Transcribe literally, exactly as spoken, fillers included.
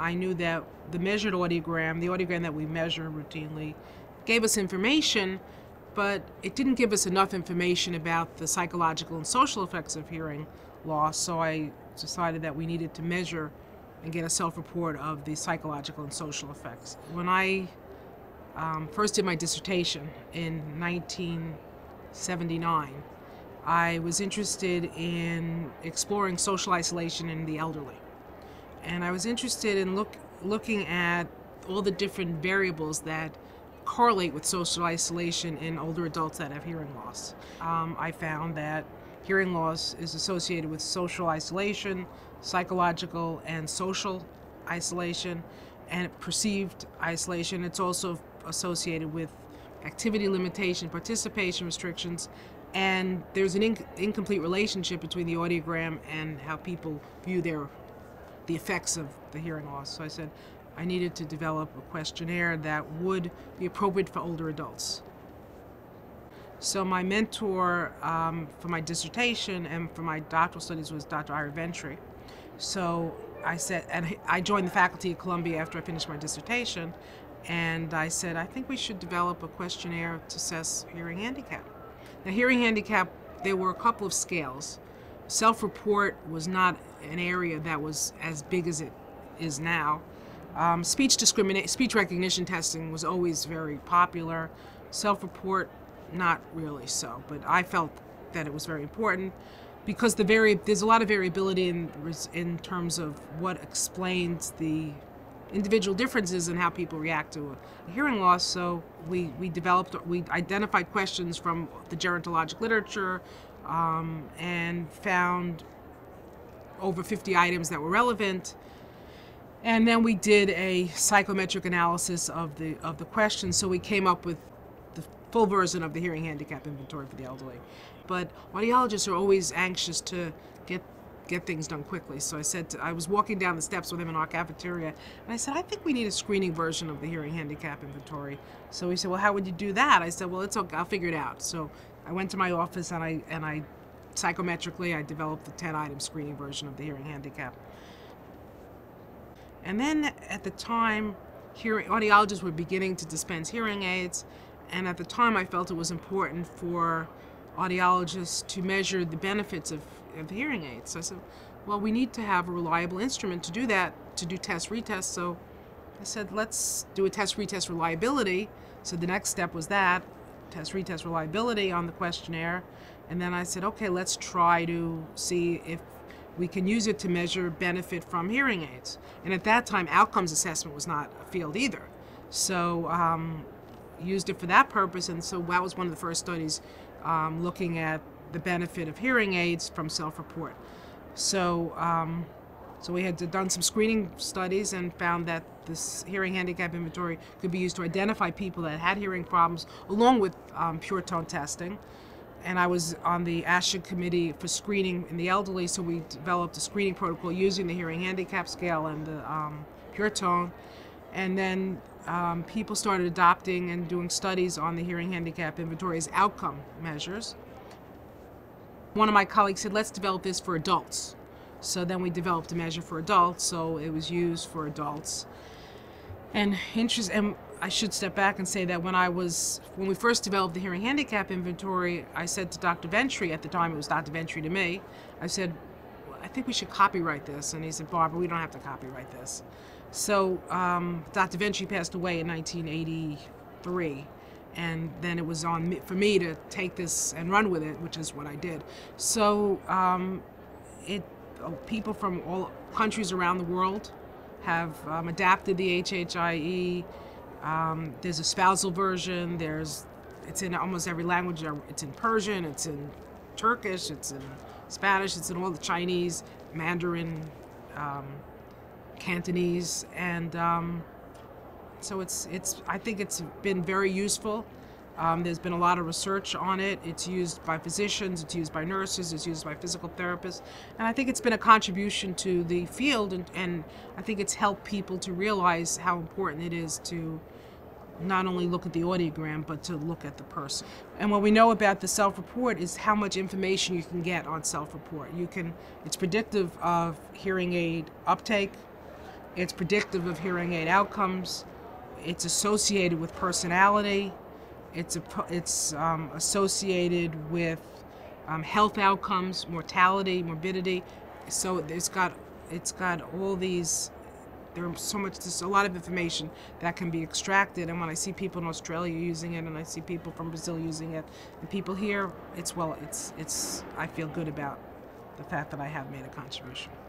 I knew that the measured audiogram, the audiogram that we measure routinely, gave us information, but it didn't give us enough information about the psychological and social effects of hearing loss, so I decided that we needed to measure and get a self-report of the psychological and social effects. When I um, first did my dissertation in nineteen seventy-nine, I was interested in exploring social isolation in the elderly. And I was interested in look, looking at all the different variables that correlate with social isolation in older adults that have hearing loss. Um, I found that hearing loss is associated with social isolation, psychological and social isolation, and perceived isolation. It's also associated with activity limitation, participation restrictions, and there's an inc incomplete relationship between the audiogram and how people view their the effects of the hearing loss. So I said I needed to develop a questionnaire that would be appropriate for older adults. So my mentor um, for my dissertation and for my doctoral studies was Doctor Hearing Handicap. So I said, and I joined the faculty at Columbia after I finished my dissertation, and I said, I think we should develop a questionnaire to assess hearing handicap. Now, hearing handicap, there were a couple of scales. Self-report was not an area that was as big as it is now. Um, speech discrimination, speech recognition testing was always very popular. Self-report, not really so, but I felt that it was very important because the vari there's a lot of variability in, in terms of what explains the individual differences in how people react to a hearing loss. So we, we developed, we identified questions from the gerontologic literature um, and found over fifty items that were relevant. And then we did a psychometric analysis of the, of the questions, so we came up with the full version of the Hearing Handicap Inventory for the elderly. But audiologists are always anxious to get get things done quickly. So I said, to, I was walking down the steps with him in our cafeteria, and I said, I think we need a screening version of the Hearing Handicap Inventory. So he said, well, how would you do that? I said, well, it's okay, I'll figure it out. So I went to my office and I, and I psychometrically, I developed the ten item screening version of the hearing handicap. And then at the time, hearing, audiologists were beginning to dispense hearing aids, and at the time I felt it was important for audiologists to measure the benefits of, of hearing aids. So I said, well, we need to have a reliable instrument to do that, to do test retest. So I said, let's do a test retest reliability. So the next step was that, test retest reliability on the questionnaire. And then I said, okay, let's try to see if we can use it to measure benefit from hearing aids. And at that time, outcomes assessment was not a field either. So um, used it for that purpose, and so that was one of the first studies um, looking at the benefit of hearing aids from self-report. So, um, so we had done some screening studies and found that this hearing handicap inventory could be used to identify people that had hearing problems, along with um, pure tone testing. And I was on the ASHA committee for screening in the elderly, so we developed a screening protocol using the hearing handicap scale and the um, pure tone. And then um, people started adopting and doing studies on the hearing handicap inventory as outcome measures. One of my colleagues said, let's develop this for adults. So then we developed a measure for adults, so it was used for adults. And interest, and I should step back and say that when I was, when we first developed the hearing handicap inventory, I said to Doctor Ventry, at the time it was Doctor Ventry to me, I said, I think we should copyright this. And he said, Barbara, we don't have to copyright this. So um, Doctor Ventry passed away in nineteen eighty-three. And then it was on me, for me to take this and run with it, which is what I did. So um, it, people from all countries around the world have um, adapted the H H I E. Um, there's a spousal version. There's, it's in almost every language. It's in Persian. It's in Turkish. It's in Spanish. It's in all the Chinese, Mandarin, um, Cantonese, and um, so it's it's. I think it's been very useful. Um, there's been a lot of research on it. It's used by physicians, it's used by nurses, it's used by physical therapists, and I think it's been a contribution to the field, and, and I think it's helped people to realize how important it is to not only look at the audiogram, but to look at the person. And what we know about the self-report is how much information you can get on self-report. You can, it's predictive of hearing aid uptake, It's predictive of hearing aid outcomes. It's associated with personality. It's, a, it's um, associated with um, health outcomes, mortality, morbidity. So it's got, it's got all these, there's so much, there's a lot of information that can be extracted. And when I see people in Australia using it, and I see people from Brazil using it, and people here, it's, well, it's, it's, I feel good about the fact that I have made a contribution.